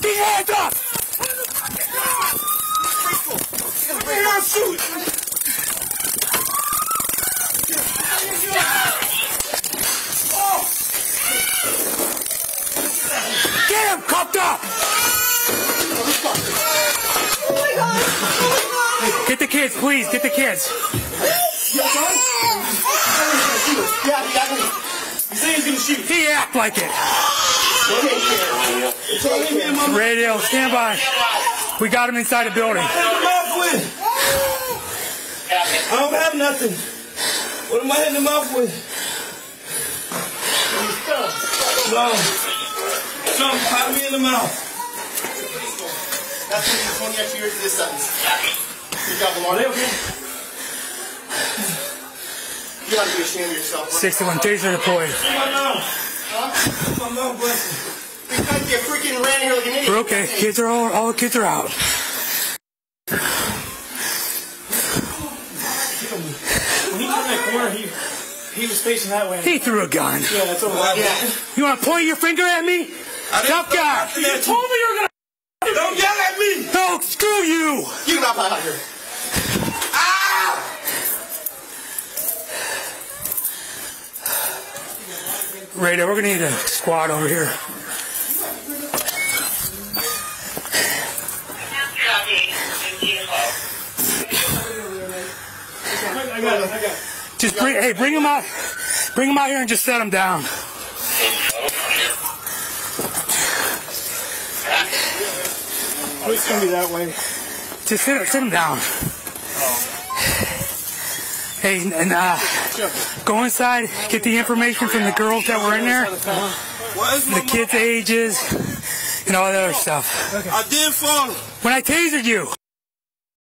fucking hands up! Come here, I'll shoot! Get him cuffed up! Oh my God! Oh my God! Get the kids, please. Get the kids. He said he's gonna shoot. He act like it. Radio, stand by. We got him inside the building. I don't have nothing. What am I hitting him off with? Some pop me in the mouth. That's 20 extra years to this sentence. Good job, Lamar. Are they okay? You ought to be ashamed of yourself. 61 taser deployed. My mouth busted. You can't get freaking ran here like an idiot. We're okay. Kids are all the kids are out. When he turned that corner, he was facing that way. He threw a gun. Yeah, that's over. Yeah. You want to point your finger at me? Tough guy. You told me you were gonna. Don't yell at me. No, screw you. You not out here. Radio, we're gonna need a squad over here. I got it. Just bring him out. Bring him out here and just set him down. It's gonna be that way. Just sit him down. Hey, and go inside, get the information from the girls that were in there, the kids' ages, and all that other stuff. I did fall. When I tasered you.